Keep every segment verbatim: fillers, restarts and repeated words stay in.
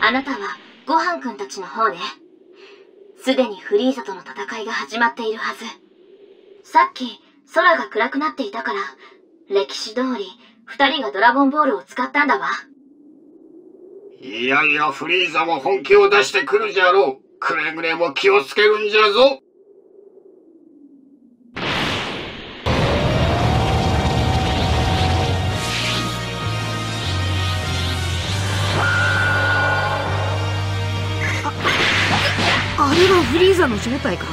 あなたはごはんくんたちの方ね。すでにフリーザとの戦いが始まっているはず。さっき空が暗くなっていたから、歴史通り二人がドラゴンボールを使ったんだわ。 いやいや、フリーザも本気を出してくるじゃろう。くれぐれも気をつけるんじゃぞ。 あれがフリーザの正体か。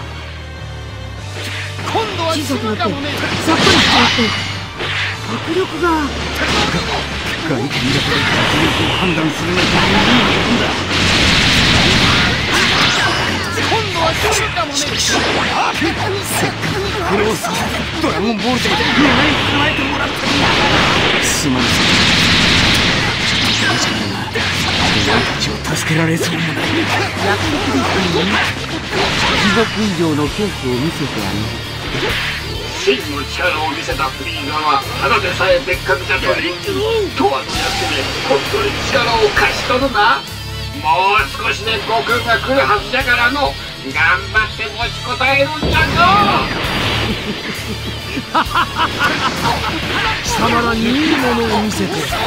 今度は小さくなってさっぱりしちまって迫力が。 外見だけで迫力を判断するなんて無理なんだ。今度は来るかもね。せっかく苦労させドラゴンボールで願い叶えてもらったんだ。すまんすまん。俺たちを助けられそうもない。 約束ですよね。 地獄以上の恐怖を見せてあげる。 真の力を見せたフリーザはただでさえ別格じゃというとはのやつで本当に力を貸しとるな。もう少しで悟空が来るはずじゃからの。頑張って持ちこたえるんじゃぞ。 貴様らにいいものを見せて。そこ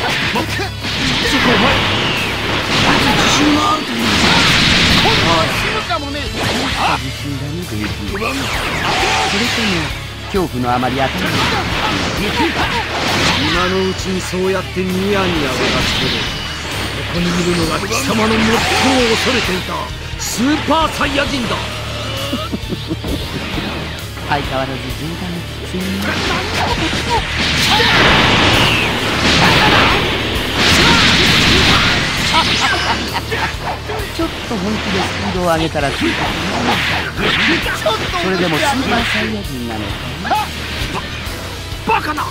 お前自信があるという。 今度は死ぬかもね。 自信だね、ベイビー。それとも恐怖のあまり頭に今のうちにそうやってニヤニヤ笑ってる。ここにいるのが貴様の最も恐れていたスーパーサイヤ人だ。 相変わらず冗談きついね。ちょっと本気でスピードを上げたらついた。それでもスーパーサイヤ人なのか。 バカな。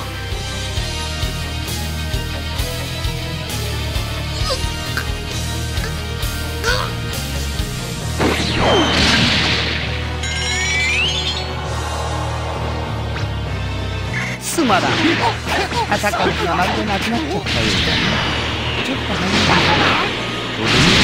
すまらん。戦う気がまるでなくなっちゃったようだね。ちょっと早いんだけど。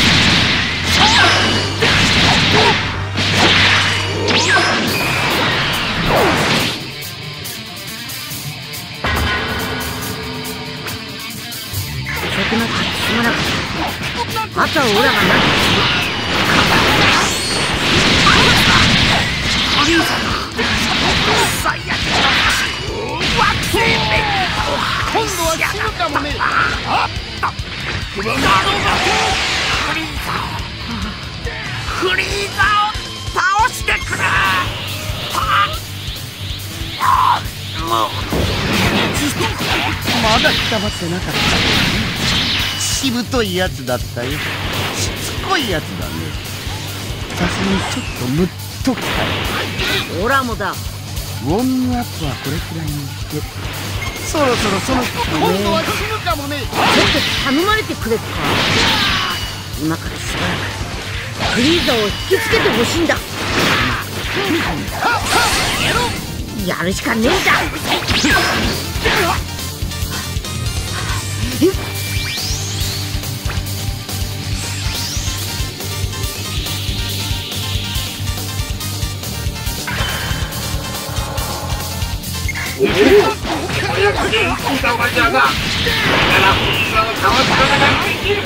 遅くなってすまなかった。あとはオラが何とする。フリーザだ。サイヤ人の惑星弁今度は死ぬかもね。あったフリーザをフリーザを倒してくれ。もうまだくたばってなかった。しぶといやつだったよ。しつこいやつだね。さすがにちょっとムッときたよ。 オラもだ。 ウォーミングアップはこれくらいにして、そろそろその今度は死ぬかもね。 ちょっと頼まれてくれっか。今からしばらくフリーザを引きつけてほしいんだ。やるしかねえんだ。 おお、早くに生きたまじゃな。だからフリーザを倒すことができる。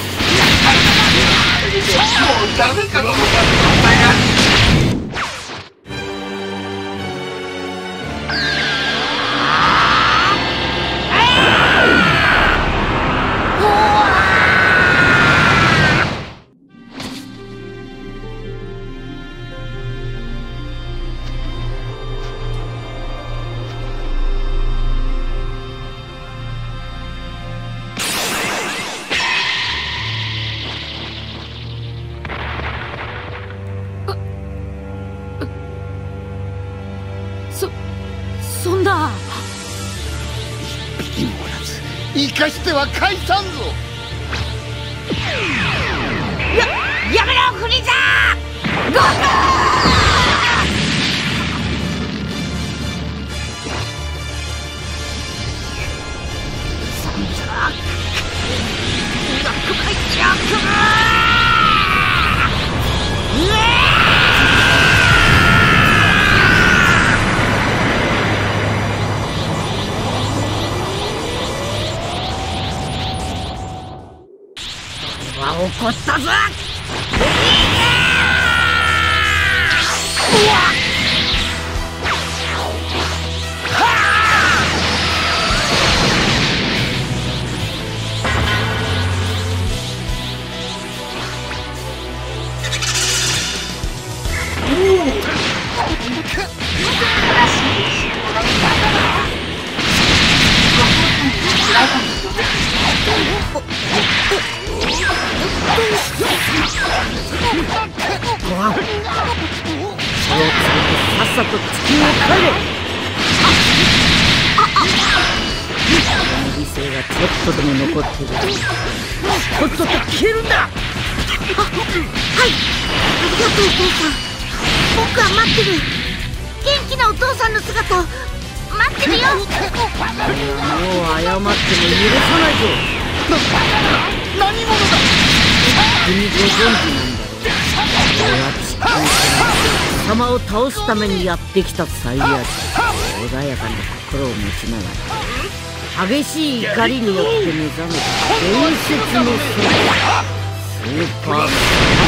もうダメかと思ったんだよ。 そんな一匹もおらず生かしては返さんぞ。 ややめろフリーザー。ゴーさんざー。 さっさと地球を帰れ。犠牲がちょっとでも残っている。とっとと消えるんだ。 はい、ありがとうお父さん。僕は待ってる。元気なお父さんの姿を待ってるよ。 もう謝っても許さないぞ。 何者だ。 君ご存知なんだろう。俺は地球から貴様を倒すためにやってきたサイヤ人。穏やかな心を持ちながら激しい怒りによって目覚めた伝説の存在、スーパーサイヤ人。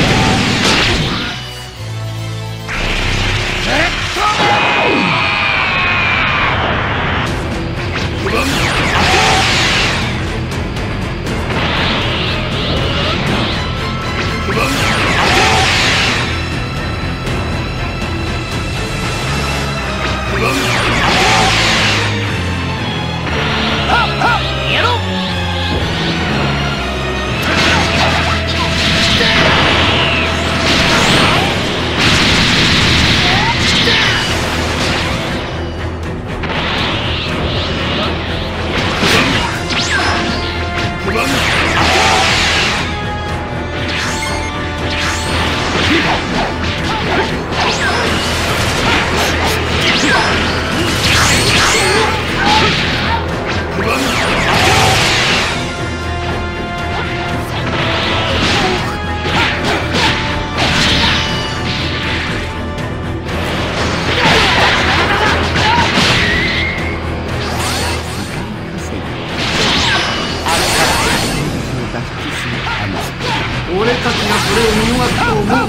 俺たちがそれを見逃すと思うか。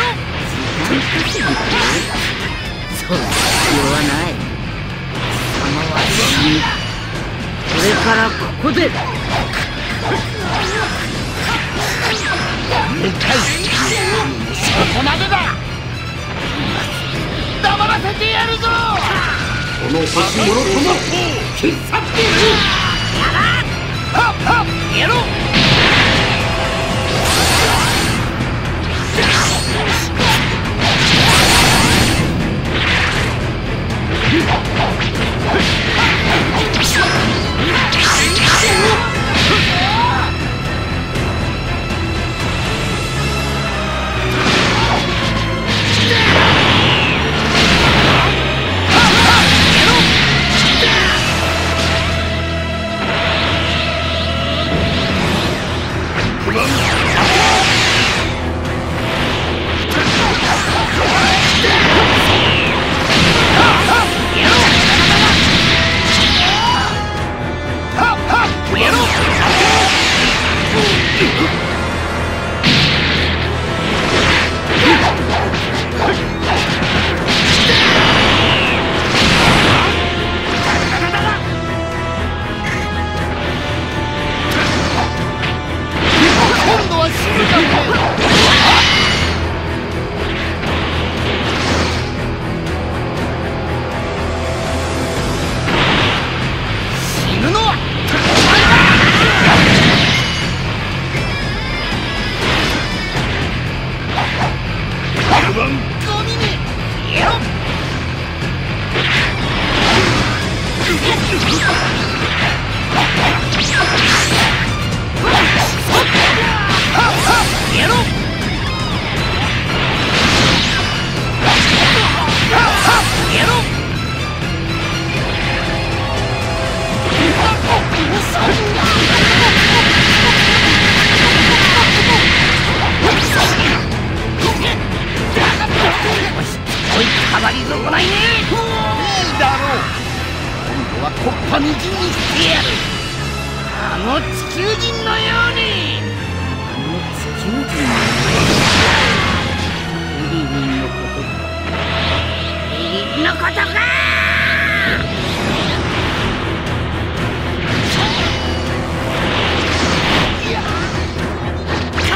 そんな必要はない。貴様は死ぬ。これからここでそこまでだ。黙らせてやるぞ。この星もろとも消し去ってやる。はっはっやろう。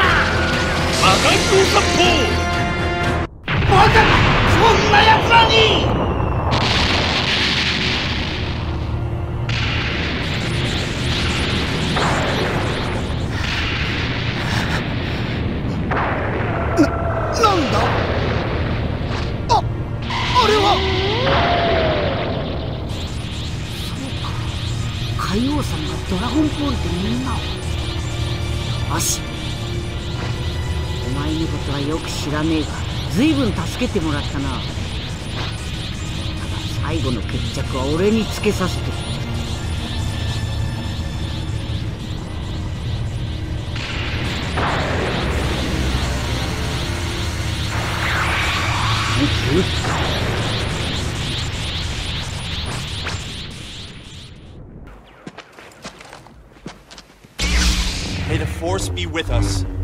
バカ！そんな奴らに！ 海王さんがドラゴンボールでみんなを。よし、お前のことはよく知らねえが随分助けてもらったな。ただ最後の決着は俺につけさせてくれ。 May the Force be with us.